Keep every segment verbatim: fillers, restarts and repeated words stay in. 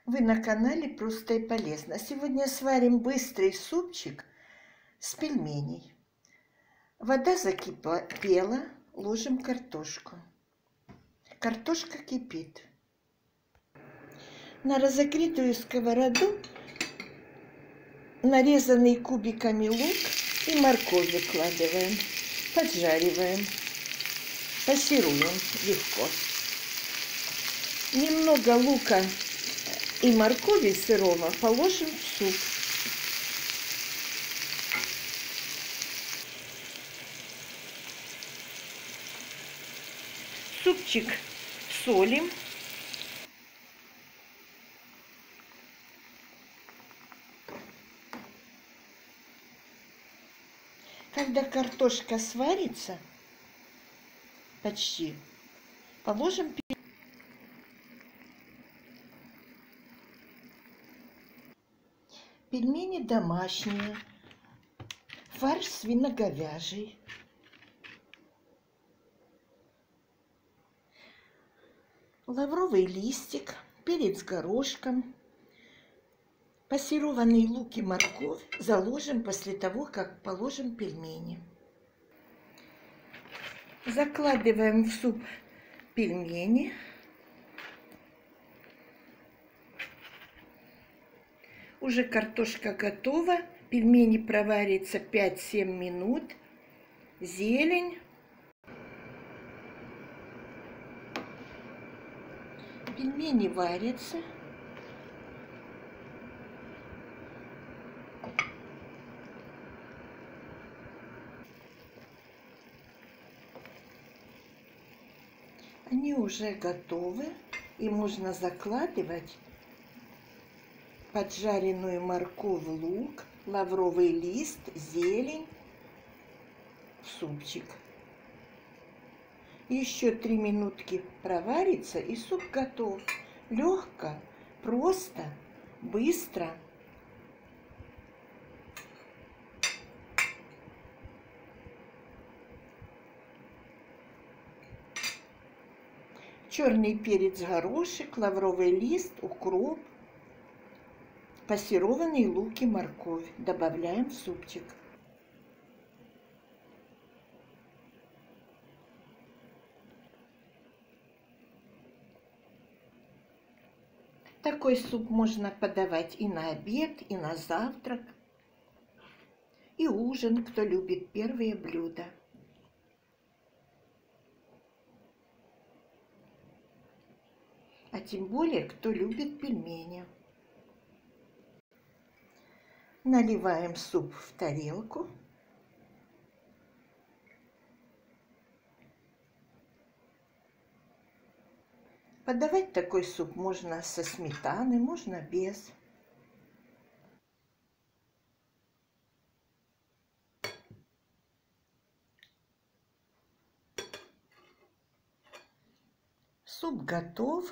Вы на канале Просто и Полезно. Сегодня сварим быстрый супчик с пельменей. Вода закипела, ложим картошку. Картошка кипит. На разогретую сковороду нарезанный кубиками лук и морковь выкладываем. Поджариваем. Пассируем легко. Немного лука и моркови сырого положим в суп. Супчик солим. Когда картошка сварится, почти, положим пельмени домашние, фарш свино-говяжий, лавровый листик, перец горошком, пассерованный лук и морковь заложим после того, как положим пельмени. Закладываем в суп пельмени. Уже картошка готова, пельмени проварятся пять-семь минут, зелень. Пельмени варятся. Они уже готовы, и можно закладывать поджаренную морковь, лук, лавровый лист, зелень в супчик. Еще три минутки проварится, и суп готов. Легко, просто, быстро. Черный перец, горошек, лавровый лист, укроп, пассерованный лук и морковь добавляем в супчик. Такой суп можно подавать и на обед, и на завтрак, и ужин, кто любит первые блюда. А тем более, кто любит пельмени. Наливаем суп в тарелку. Подавать такой суп можно со сметаной, можно без. Суп готов.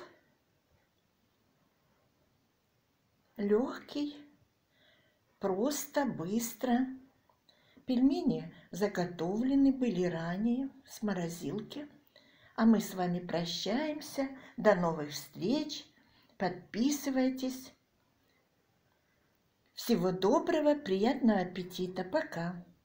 Легкий, просто, быстро. Пельмени заготовлены были ранее с морозилки. А мы с вами прощаемся. До новых встреч. Подписывайтесь. Всего доброго, приятного аппетита. Пока.